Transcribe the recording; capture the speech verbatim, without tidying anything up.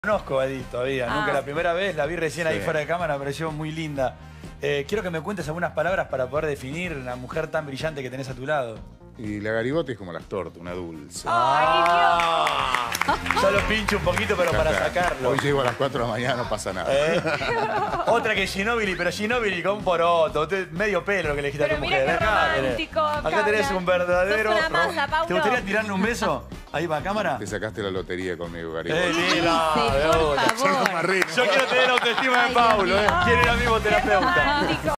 Conozco a Edith todavía, Ah. nunca la primera vez, la vi recién Sí. ahí fuera de cámara, me pareció muy linda. Eh, quiero que me cuentes algunas palabras para poder definir la mujer tan brillante que tenés a tu lado. Y la garigote es como las tortas, una dulce. ¡Ah! Solo pincho un poquito, pero Ya para está. sacarlo. Hoy llego a las cuatro de la mañana, no pasa nada. ¿Eh? Otra que Ginóbili, pero Ginóbili con un poroto, usted- medio pelo lo que le dijiste a tu Pero mira mujer. qué Acá tenés. romántico, Acá Cabra. tenés un verdadero... Sos una rom- masa, Paulo. ¿Te gustaría tirarle un beso? Ahí va a cámara. Te sacaste la lotería conmigo, Eh, garigote. sí, no, Sí, de por una. favor. Marrino. Yo quiero tener la autoestima de Ay, Dios Paulo, mío. ¿eh? Quiero ir a mi terapeuta. Romántico.